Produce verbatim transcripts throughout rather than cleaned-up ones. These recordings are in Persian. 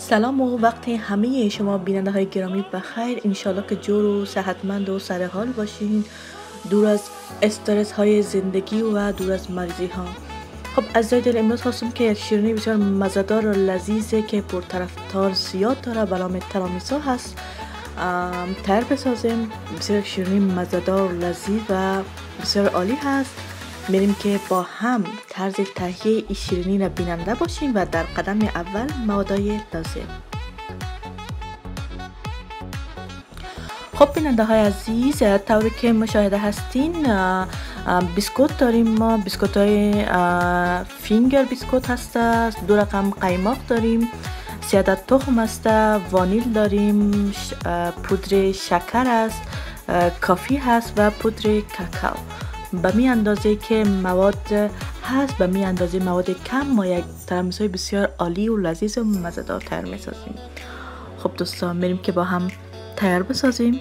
سلام و وقت همه شما بیننده های گرامی بخیر. انشالله که جور و صحتمند و سرحال باشین، دور از استرس های زندگی و دور از مریضی ها. خب عزیزای دل، امروز خواستم که یک شیرینی بسیار مزه‌دار و لذیذه که پرطرفدار زیاد داره به نام ترامیسو هست تیار بسازیم. بسیار شیرینی مزه‌دار، لذیذ و بسیار عالی هست. میریم که با هم طرز تهیه این شیرینی را بیننده باشیم و در قدم اول موادهای لازم. خب بیننده های عزیز، طوری که مشاهده هستین بیسکوت داریم. ما بیسکوت های فینگر بیسکوت هست، دو رقم قیماق داریم، سه عدد تخم است، وانیل داریم، پودر شکر است، کافی هست و پودر کاکائو. به می اندازه که مواد هست، به می اندازه مواد کم، ما یک ترامیسوی بسیار عالی و لذیذ و مزه‌دار تیار می سازیم. خب دوستان، میریم که با هم تیار بسازیم.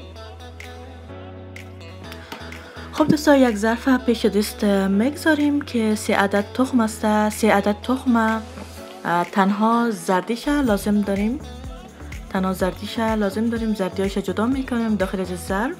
خب دوستان، یک ظرف پیش دست میگذاریم که سه عدد تخم است. سه عدد تخم تنها زردیش لازم داریم، تنها زردیش لازم داریم. زردیاش جدا میکنیم داخل از ظرف.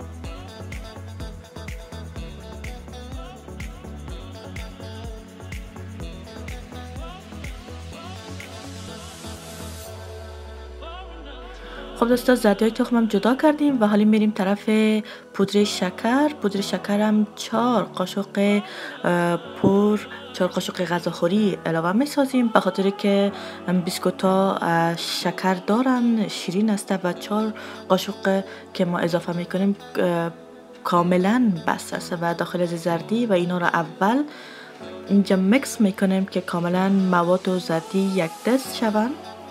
خب دوستا، زردیای تخمم جدا کردیم و حالا میریم طرف پودر شکر. پودر شکرم چهار قاشق پر چهار قاشق غذاخوری علاوه میسازیم، به خاطر که بیسکوت ها شکر دارن، شیرین است و چهار قاشق که ما اضافه میکنیم کاملا بس است و داخل از زردی و اینا را اول اینجا مکس میکنیم که کاملا مواد و زردی یک دست شوند.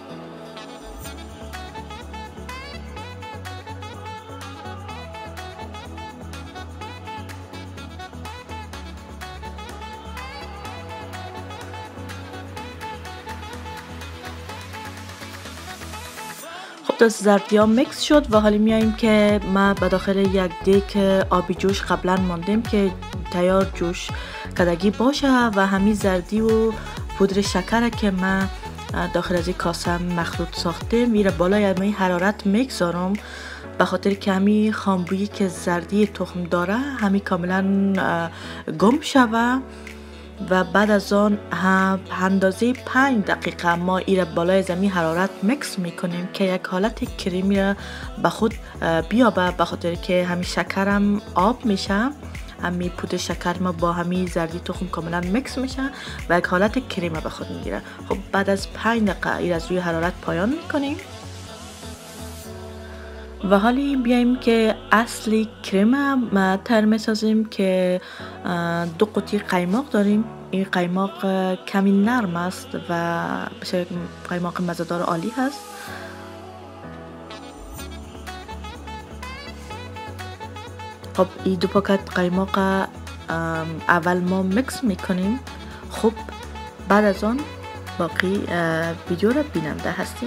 خب زردی ها مکس شد و حالا میاییم که ما به داخل یک دیگ آبی جوش قبلا ماندیم که تیار جوش کدگی باشه و همین زردی و پودر شکر که ما داخل از این کاسه مخلوط ساختیم میره بالای همین حرارت میگذارم، به خاطر که همین خامبویی که زردی تخم داره همین کاملا گم شوه و بعد از آن اندازه پنج دقیقه ما ایره بالای زمین حرارت مکس میکنیم که یک حالت کریمی را به خود بیابه، به خاطر که همین شکرم آب میشه، همین پودر شکر ما با همین زردی تخم کاملا مکس میشه و یک حالت کریمی به خود میگیره. خب بعد از پنج دقیقه ایره از روی حرارت پایان میکنیم و حالی بیایم که اصلی کرم ما تیار میسازیم که دو قوطی قیماق داریم. این قیماق کمی نرم است و بسیار قیماق مزه‌دار عالی هست. خب این دو پاکت قیماق اول ما مکس میکنیم. خب بعد از آن باقی ویدیو را بیننده هستیم.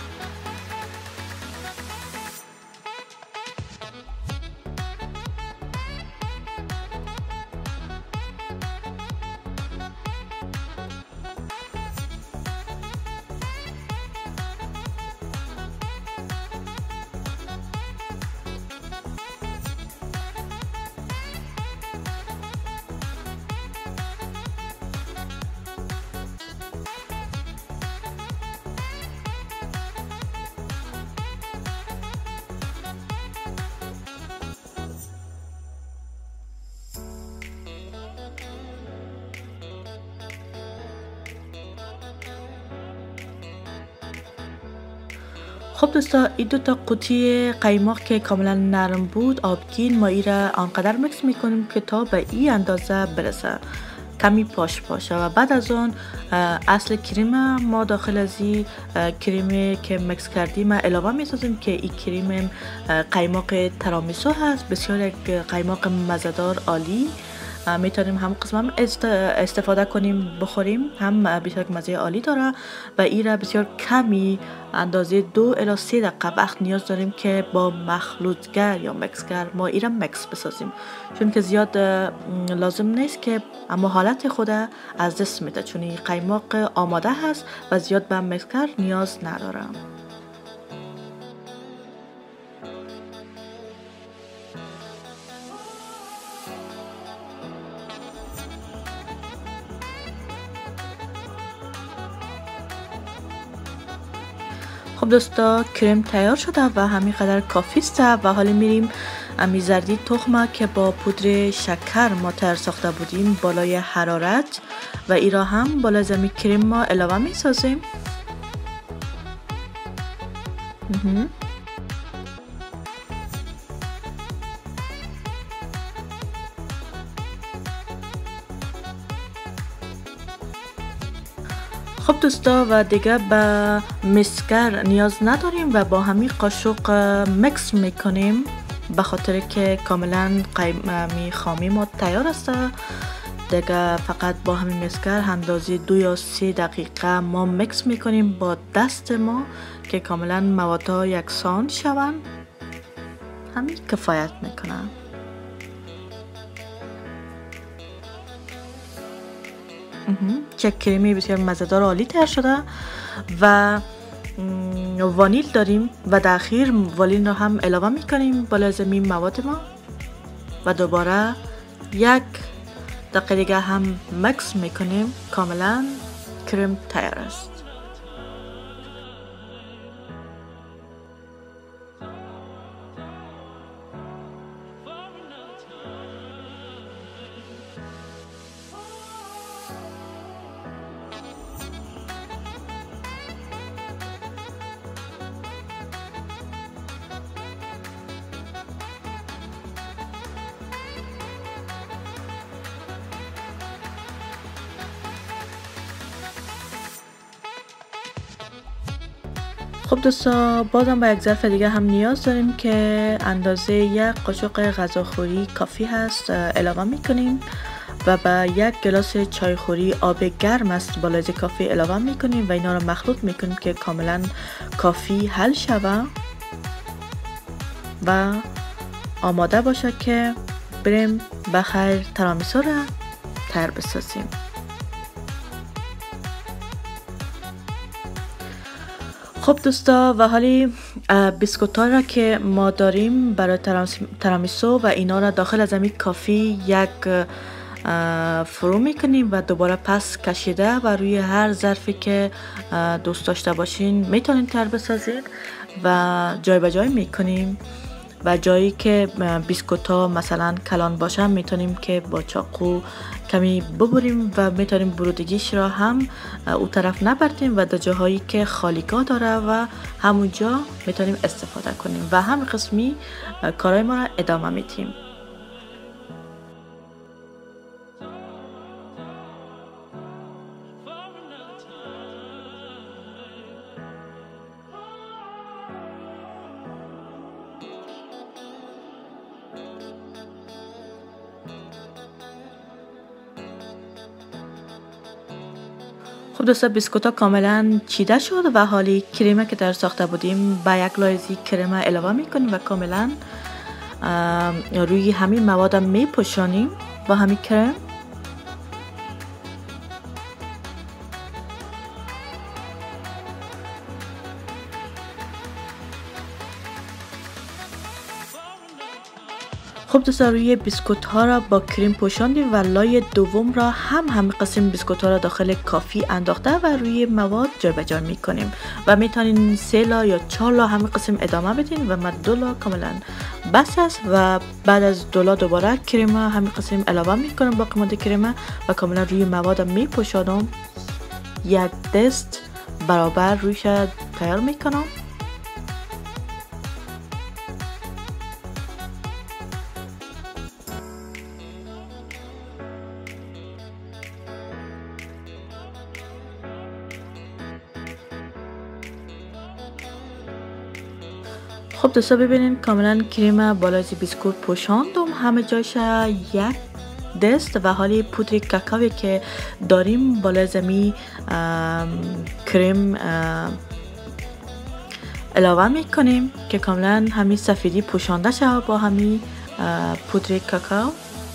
خب دوستا، این دو تا قوطی قیماق که کاملا نرم بود آبگین، ما ای را آنقدر مکس میکنیم که تا به این اندازه برسه، کمی پاش پاشه و بعد از اون اصل کریم ما داخل از این کریم که مکس کردیم علاوه میسازیم که این کریم قیماق ترامیسو هست. بسیار یک قیماق مزه‌دار عالی میتونیم هم قسم هم استفاده کنیم بخوریم، هم بسیار مزه عالی داره و این را بسیار کمی اندازه دو الی سه دقیقه وقت نیاز داریم که با مخلوطگر یا مکسگر ما این را مکس بسازیم، چون که زیاد لازم نیست که اما حالت خود از دست میده، چون این قیماق آماده هست و زیاد به مکسگر نیاز نداره. خب دوستا کرم تیار شده و همین قدر کافی است و حالا میریم امی زردی تخمه که با پودر شکر ما تیار ساخته بودیم بالای حرارت و ای را هم بالا زمین کرم ما علاوه می سازیم. خب دوستا و دیگه به مسکر نیاز نداریم و با همین قاشق مکس میکنیم به خاطر که کاملا قیمی خامی ما تیار است. دیگه فقط با همین مسکر اندازه دو یا سه دقیقه ما مکس میکنیم با دست ما که کاملا موادها یکسان شوند. همین کفایت میکنه. چک کریمی بسیار مزه‌دار عالی تیار شده و وانیل داریم و در اخیر وانیل رو هم علاوه میکنیم بالا زمین مواد ما و دوباره یک دقیقه دیگه هم مکس میکنیم. کاملا کرم تیار است. خب دوستا بازم با یک ظرف دیگه هم نیاز داریم که اندازه یک قاشق غذاخوری کافی هست علاوه میکنیم و با یک گلاس چایخوری آب گرم است بالای کافی علاوه میکنیم و اینا رو مخلوط میکنیم که کاملا کافی حل شوه و آماده باشه که بریم بخیر ترامیسو را تیار بسازیم. خب دوستا و حالی بیسکوت ها را که ما داریم برای ترامیسو و اینا را داخل از همین کافی یک فرو میکنیم و دوباره پس کشیده و روی هر ظرفی که دوست داشته باشین میتونین تیار بسازین و جای به جای میکنیم و جایی که بیسکوت ها مثلا کلان باشه میتونیم که با چاقو کمی ببریم و میتونیم برودگیش را هم او طرف نبریم و در جاهایی که خالیگاه داره و همونجا میتونیم استفاده کنیم و هم قسمی کارهای ما را ادامه میدیم. خب دوستا بیسکوت ها کاملا چیده شد و حالی کریمه که در ساخته بودیم با یک لایزی کرم علاوه میکنیم و کاملا روی همین مواد میپوشانیم با همین کرم. خب دوستا روی بیسکوت ها را با کریم پوشاندیم و لای دوم را هم همه قسم بیسکوت ها را داخل کافی انداخته و روی مواد جای به جای میکنیم و میتونین سه لا یا چهار لا همه قسم ادامه بدین و من دو لا کاملا بس است و بعد از دو لا دوباره کریم همه قسم علاوه میکنم با قیمت کریم و کاملا روی مواد میپوشانم. یک دست برابر رویش تیار میکنم. خب دوستا ببینین کاملا کریم بالای بیسکوت پوشاندم همه جایش یک دست و حالی پودر کاکائوی که داریم بالای زمین کرم علاوه میکنیم که کاملا همین سفیدی پوشانده شود با همین پودر کاکائو.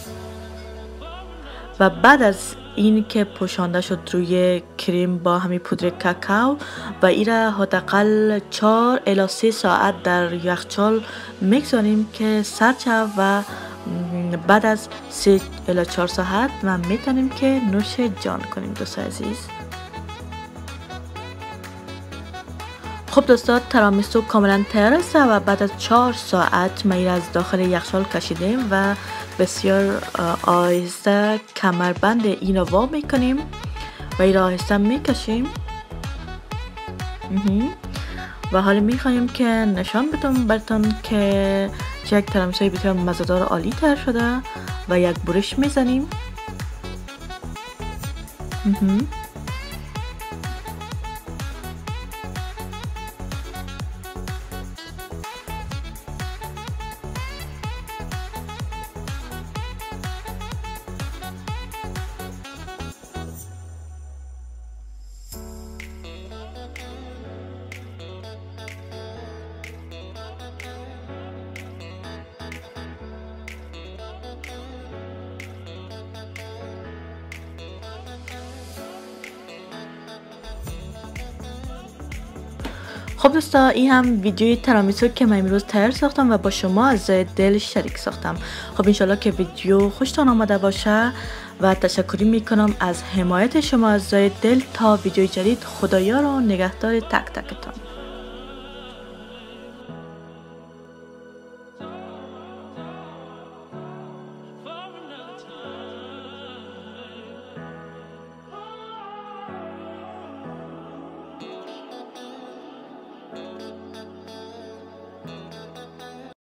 و بعد از این که پوشانده شد روی کریم با همین پودر کاکائو و این را حداقل چهار الی سه ساعت در یخچال میگذاریم که سرد شود و بعد از سه الی چهار ساعت ما میتونیم که نوش جان کنیم دوستان عزیز. خب دوستان ترامیسو کاملا تیار است و بعد از چهار ساعت ما این از داخل یخچال کشیدیم و بسیار آهسته کمربند این را وا میکنیم و این را آهسته میکشیم و حالا میخوایم که نشان بدم براتون که چه یک ترامیسوی بسیار مزه‌دار عالی تیار شده و یک برش میزنیم. خب دوستا این هم ویدیوی ترامیسو که من امروز تیار ساختم و با شما از دل شریک ساختم. خب انشالله که ویدیو خوشتان آمده باشه و تشکری میکنم از حمایت شما از دل. تا ویدیوی جدید، خدایا رو نگهدار تک تکتان.